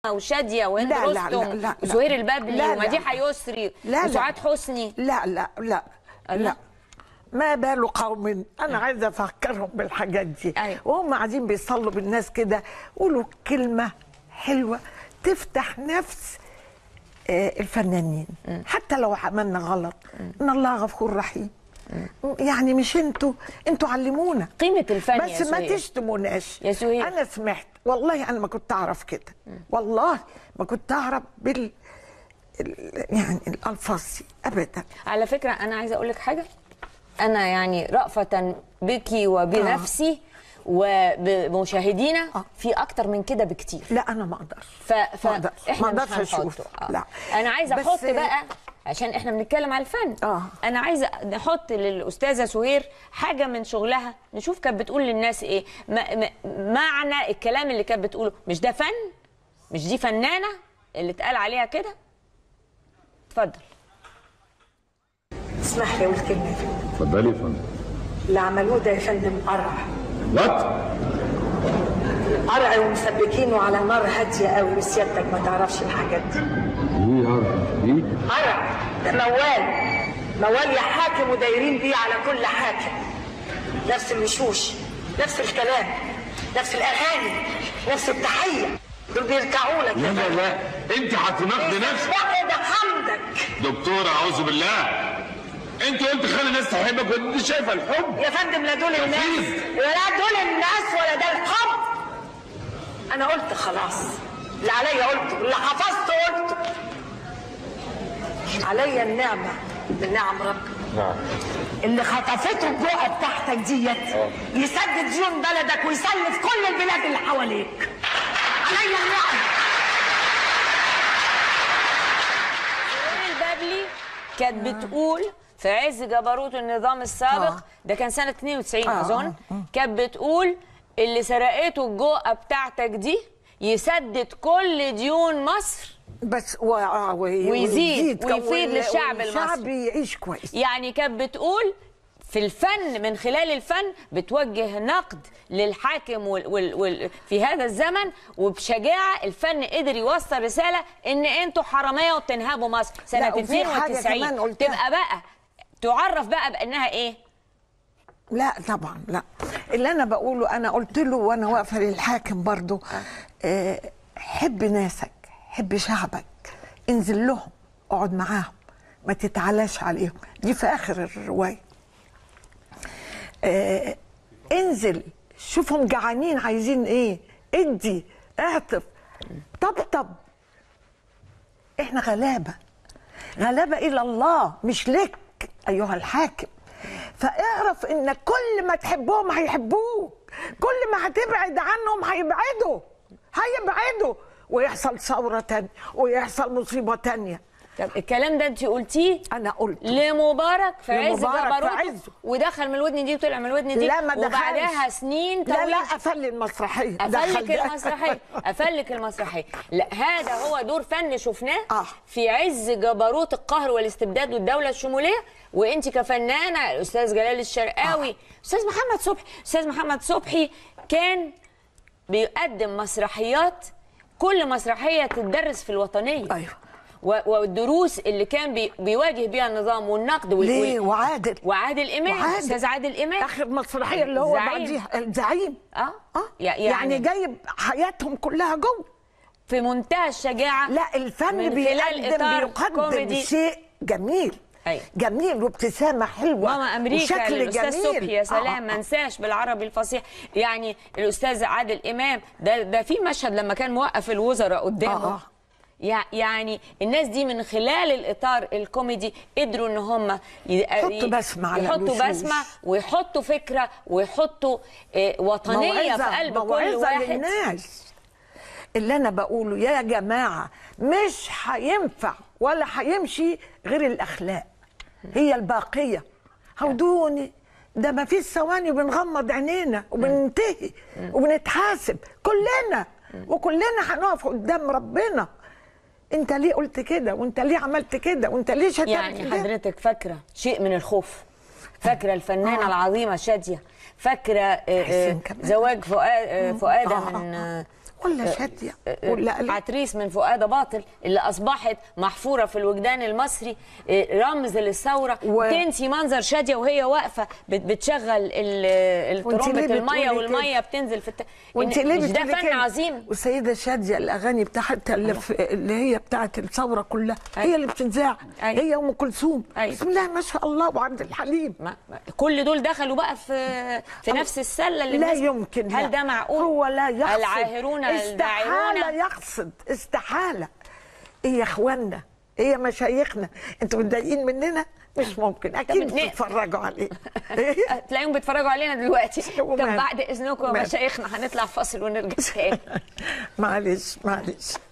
وشاديه وهند رستم وسهير البابلي ومديحه يسري وسعاد حسني. لا لا لا لا، ما بال قوم، انا عايزه افكرهم بالحاجات دي. أيوة. وهم قاعدين بيصلوا بالناس كده، قولوا كلمه حلوه تفتح نفس الفنانين. حتى لو عملنا غلط، ان الله غفور رحيم. يعني مش انتوا علمونا قيمه الفن بس يا ما تشتموناش يا سهير. انا سمعت والله، انا ما كنت اعرف كده، والله ما كنت اعرف يعني الالفاظ دي ابدا. على فكره انا عايزه اقول لك حاجه، انا يعني رأفة بك وبنفسي وبمشاهدينا في اكتر من كده بكتير. لا انا ما اقدرش، احنا ما مش اقدرش اشوف. لا انا عايزه احط بقى، عشان احنا بنتكلم على الفن. انا عايزه نحط للاستاذه سهير حاجه من شغلها، نشوف كانت بتقول للناس ايه معنى الكلام اللي كانت بتقوله. مش ده فن؟ مش دي فنانه اللي اتقال عليها كده؟ اتفضل. اسمح لي اقول كلمه يا فندم. اتفضلي يا فندم. اللي عملوه ده يا فندم قرع. وات؟ قرع ومسبكينه على نار هاديه قوي، وسيادتك ما تعرفش الحاجات دي. ايه قرع؟ ايه؟ قرع ده موال يا حاكم، ودايرين بيه على كل حاكم. نفس الوشوش، نفس الكلام، نفس الاغاني، نفس التحيه. دول بيركعوا لك. لا لا لا، انت هتناقضي نفسك. ده حمدك دكتوره اعوذ بالله. انت قلت خلي الناس تحبك وانت شايفه الحب يا فندم. لا دول الناس ولا ده الحب. انا قلت خلاص اللي عليا قلته، اللي حفظته قلته. عليا النعمه من نعم ربي. نعم. اللي خطفته الجوقه بتاعتك ديت يسدد ديون بلدك ويسلف كل البلاد اللي حواليك. عليا النعمه. سهير البابلي كانت بتقول في عز جبروت النظام السابق، ده كان سنة 92 أظن، كانت بتقول اللي سرقته الجوقة بتاعتك دي يسدد كل ديون مصر بس ويزيد ويفيد للشعب المصري، الشعب يعيش كويس. يعني كانت بتقول في الفن، من خلال الفن بتوجه نقد للحاكم في هذا الزمن، وبشجاعة الفن قدر يوصل رسالة ان انتوا حرامية وبتنهبوا مصر. سنة 92 تبقى بقى تعرف بقى بانها ايه؟ لا طبعا لا. اللي انا بقوله انا قلت له وانا واقفه للحاكم برضو، حب ناسك، حب شعبك، انزل لهم، اقعد معاهم، ما تتعلاش عليهم. دي في اخر الروايه. انزل شوفهم جعانين عايزين ايه، ادي، اعطف، طبطب. احنا غلابه الى الله مش لك ايها الحاكم. فاعرف ان كل ما تحبهم هيحبوك، كل ما هتبعد عنهم هيبعدوا ويحصل ثوره تانية ويحصل مصيبه تانية. طب الكلام ده انت قلتيه؟ انا قلت لمبارك في عز جبروته، ودخل من الودن دي وطلع من الودن دي. لا ما دخلش. وبعدها سنين طويله. لا قفل المسرحيه. افلك المسرحيه. لا، هذا هو دور فن شفناه في عز جبروت القهر والاستبداد والدوله الشموليه. وانت كفنانه، الاستاذ جلال الشرقاوي، استاذ محمد صبحي كان بيقدم مسرحيات، كل مسرحيه تدرس في الوطنيه. ايوه. والدروس اللي كان بيواجه بيها النظام والنقد ليه؟ وعادل امام، استاذ عادل امام اخر مسرحيه اللي هو بعديها الزعيم. يعني جايب حياتهم كلها جوه في منتهى الشجاعه. لا الفن بيقدم شيء جميل. أيوة. جميل وابتسامه حلوه. ماما امريكا للاستاذ صبحي، يا سلام. ما انساش بالعربي الفصيح. يعني الاستاذ عادل امام ده في مشهد لما كان موقف الوزراء قدامه. يعني الناس دي من خلال الاطار الكوميدي قدروا ان هم يحطوا بسمه ويحطوا فكره ويحطوا وطنيه في قلب كل واحد. للناس. اللي انا بقوله يا جماعه مش هينفع ولا هيمشي غير الاخلاق، هي الباقيه. هودوني ده ما فيش ثواني بنغمض عينينا وبننتهي وبنتحاسب كلنا، وكلنا هنقف قدام ربنا. انت ليه قلت كده، وانت ليه عملت كده، وانت ليه شتمت يعني كده؟ حضرتك فاكره شيء من الخوف، فاكره الفنانه العظيمه شاديه، فاكره زواج فؤاده من ولا شاديه ولا عتريس من فؤاد باطل اللي اصبحت محفوره في الوجدان المصري، رمز للثوره. تنسي منظر شاديه وهي واقفه بتشغل الترومبه الميه والميه بتنزل في وانت ليه مش ده فن عظيم؟ والسيده شاديه الاغاني بتاعتها اللي هي بتاعت الثوره كلها هي اللي بتنذاع، هي ام كلثوم. بسم الله ما شاء الله، وعبد الحليم. كل دول دخلوا بقى في نفس السله اللي لا يمكن. هل ده معقول؟ هو لا يقصد. العاهرون استحاله يقصد، استحاله. ايه يا اخوانا، ايه يا مشايخنا، انتوا متضايقين مننا؟ مش ممكن، اكيد بتتفرجوا علينا. تلاقيهم بيتفرجوا علينا دلوقتي. طب بعد اذنكم يا مشايخنا هنطلع فاصل ونرجع تاني. معلش.